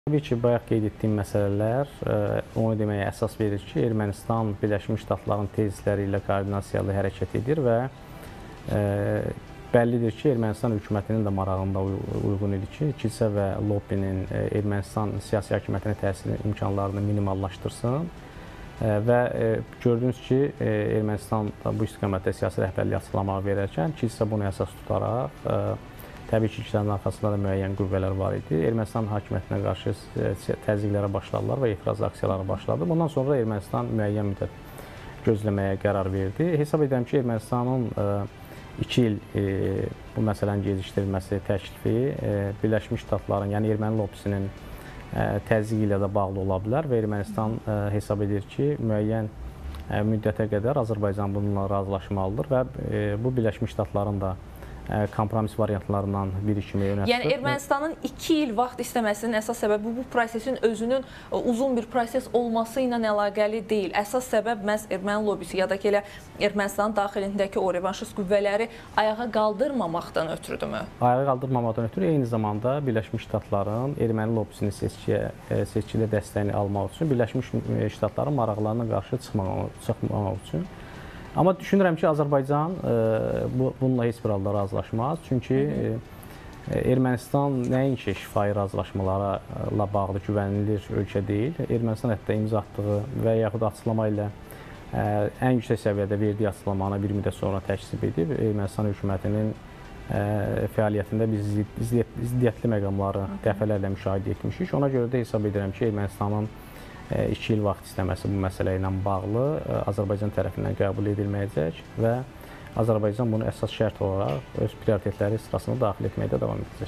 Təbii ki, bayaq qeyd etdiyim məsələlər onu deməyə əsas verir ki, Ermənistan Birləşmiş Ştatların tezisləri ilə koordinasiyalı hərəkət edir və bəllidir ki, Ermənistan hökumətinin də marağında uyğun idi ki, kilsə və lobbinin Ermənistan siyasi hakimiyyətinə təsir imkanlarını minimallaşdırsın və gördüyünüz ki, Ermənistan bu istiqamətdə siyasi rəhbərlik açıqlamağı verərkən kilsə bunu əsas tutaraq təbii ki, kilsənin arxasında da müəyyən qüvvələr var idi. Ermənistan hakimiyyətinə qarşı təzyiqlərə başladılar və etiraz aksiyaları başladı. Bundan sonra Ermənistan müəyyən müddət gözləməyə qərar verdi. Hesab edirəm ki, Ermənistanın 2 il bu məsələnin gecikdirilməsi təklifi Birləşmiş Ştatların, yəni erməni lobbisinin təzyiqi ilə də bağlı ola bilər və Ermənistan hesab edir ki, müəyyən müddətə qədər Azərbaycan bununla razılaşmalıdır və bu Birləşmiş Ştatların da kompromis variantlarından biri kimi yönəltilir. Yəni Ermənistanın 2 il vaxt istəməsinin əsas səbəbi bu prosesin özünün uzun bir proses olması ilə əlaqəli deyil. Əsas səbəb məhz erməni lobbisi ya da ki, elə Ermənistanın daxilindəki o revanşist qüvvələri ayağa qaldırmamaqdan ötürüdürmü? Ayağa qaldırmamaqdan ötürü eyni zamanda Birləşmiş Ştatların erməni lobbisinin seçkidə dəstəyini almaq üçün Birləşmiş Ştatların maraqlarına qarşı çıxmamaq üçün. Amma düşünürəm ki, Azərbaycan bununla heç bir halda razılaşmaz. Çünki Ermənistan nəinki şifahi razılaşmalarla bağlı güvənilir ölkə deyil. Ermənistan hətta imza atdığı və yaxud açıqlama ilə ən yüksək səviyyədə verdiyi açıqlamanı bir müddət sonra təkzib edib. Ermənistan hökumətinin fəaliyyətində biz ziddiyyətli məqamları dəfələrlə müşahidə etmişik. Ona görə də hesab edirəm ki, Ermənistanın 2 il vaxt istəməsi bu məsələ ilə bağlı Azərbaycan tərəfindən qəbul edilməyəcək və Azərbaycan bunu əsas şərt olaraq öz prioritetləri sırasına daxil etməkdə davam edəcək.